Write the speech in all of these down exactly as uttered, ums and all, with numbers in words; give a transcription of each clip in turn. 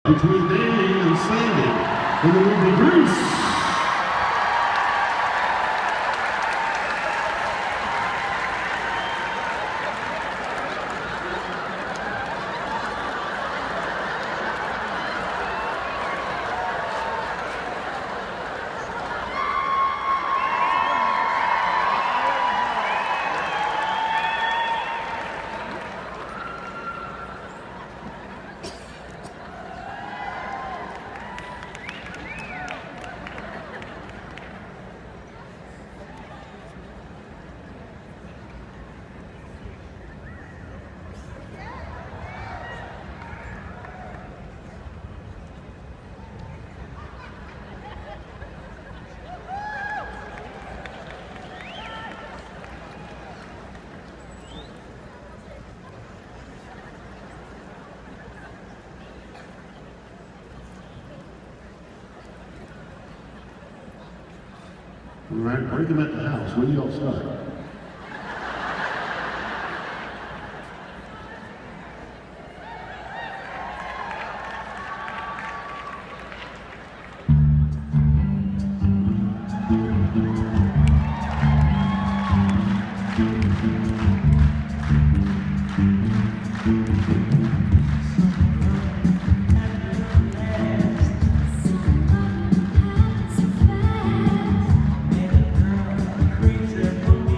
Between Dane and Sandy in the movie Deux. All right, break them at the house. When do y'all start? Crazy for me.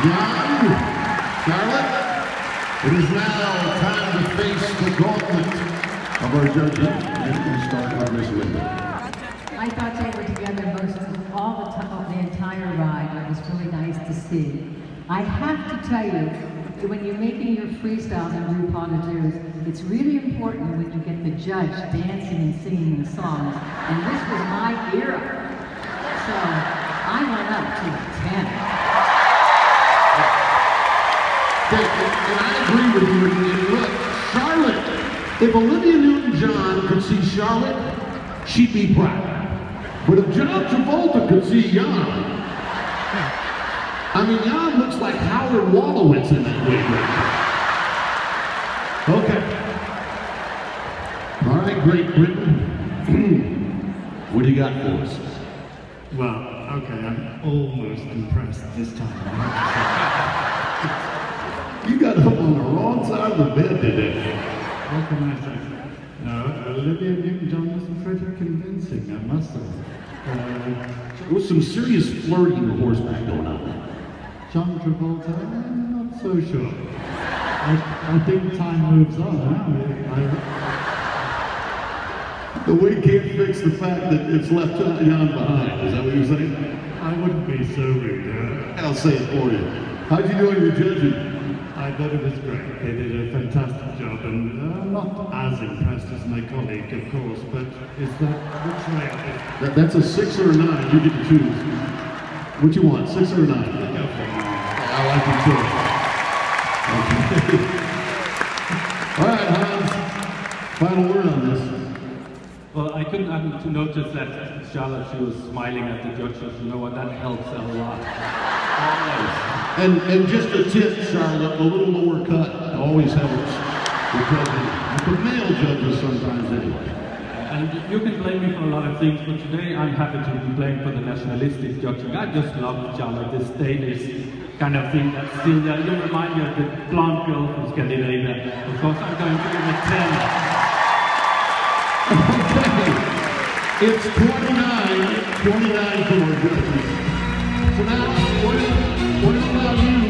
Jan, Charlotte, it is now time to face the gauntlet of our judges. And we start with Miss Linda. I thought they were together most of all the time, the entire ride. It was really nice to see. I have to tell you, when you're making your freestyles in RuPaul Deux, it's really important when you get the judge dancing and singing the songs. And this was my era. So I went up to a ten. And I agree with you. And look, Charlotte, if Olivia Newton-John could see Charlotte, she'd be proud. But if John Travolta could see Jan, I mean, Jan looks like Howard Wolowitz in that wig right now. Okay. All right, Great Britain. What do you got for us? Well, okay, I'm almost impressed this time. You got up on the wrong side of the bed today. What can I say? No, Olivia Newton-John wasn't very convincing, I must say. Uh, There was some serious flirting on horseback going on. John Travolta, I'm not so sure. I, I think time moves on. Huh? I, The wig can't fix the fact that it's left Jan behind. Is that what you're saying? I wouldn't be so rude. Uh, I'll say it for you. How'd you do in your judging? I thought it was great. They did a fantastic job, and uh, I'm not as impressed as my colleague, of course, but is that which way up is? That, that's a six or a nine. You get to choose. What you want, six or a nine? Go for it. I like you too. Okay. All right, Hans. Final word on this. Well, I couldn't happen to notice that Charlotte, she was smiling at the judges. You know what? That helps a lot. Always. And and just a tip, Charlotte, a little lower cut always helps. Because the male judges sometimes anyway. And you can blame me for a lot of things, but today I'm happy to be blamed for the nationalistic judging. I just love Charlotte, this Danish kind of thing that's still there. You remind me of the blonde girl from Scandinavia. Of course, I'm going to give it a ten. Okay. It's twenty-nine, twenty-nine for our judges. So now, what, what about you?